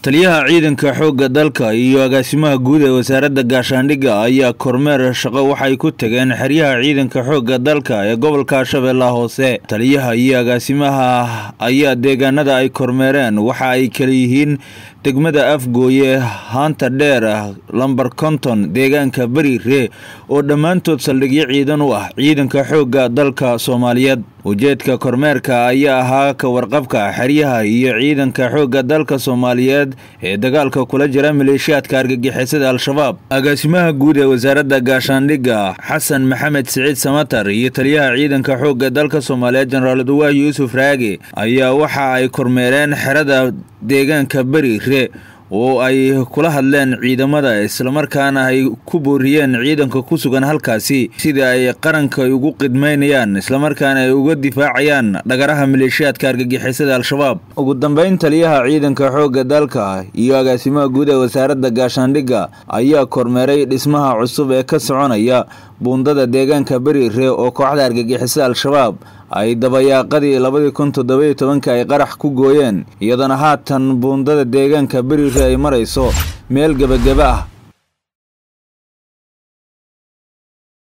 taliyaha ciidanka xoogga dalka iyo agaasimaha guud ee wasaaradda gaashaandhigga ayaa kormeer shaqo waxay ku tageen xeryaha ciidanka xoogga dalka ee gobolka Shabeellaha Hoose. Taliyaha iyo agaasimaha ayaa deegaanada ay kormeereen waxa ay kala yihiin degmada Afgooye, Haanta Dheer, Lambar Konton, deegaanka Bariire oo dhammaantood saldhigyo ciidan u ah ciidanka xoogga dalka Soomaaliyeed. ujeedka kormeerka ayaa ahaa ka warqabka xeryaha iyo ciidanka xoogga dalka Soomaaliyeed ee dagaalka kula jira maleeshiyaadka argagixisada Al-Shabaab. Agaasimaha guud ee wasaaradda gaashaandhigga Xasan Maxamed Siciid Samatar iyo taliyaha ciidanka xoogga dalka Soomaaliyeed Generaal Duwaa Yuusuf Raage ayaa waxa ay kormeereen xerada deegaanka Bariire oo ay kula hadleen ciidamada isla markaana ay ku booriyeen ciidanka ku sugan halkaasi sida ay qaranka ugu qidmeynayaan isla markaana ay uga difaacayaan dhagaraha maleeshiyaadka argagixisada Al-Shabaab. Ugu dambeyn taliyaha ciidanka xoogga dalka iyo agaasimaha guud ee wasaaradda gaashaandhigga ayaa kormeeray dhismaha cusub ee ka soconaya buundada deegaanka Bariire oo kooxda argagixisada Al-Shabaab ay dabayaaqadii 2017 ay qarax ku gooyeen iyadana haatan buundada deegaanka Bariire ay marayso meel gabagaba ah.